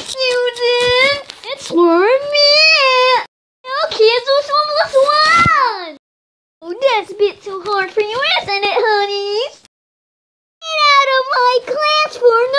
Susan, it's for me. Now kids, what's one? Oh, that's a bit too hard for you, isn't it, honeys? Get out of my class for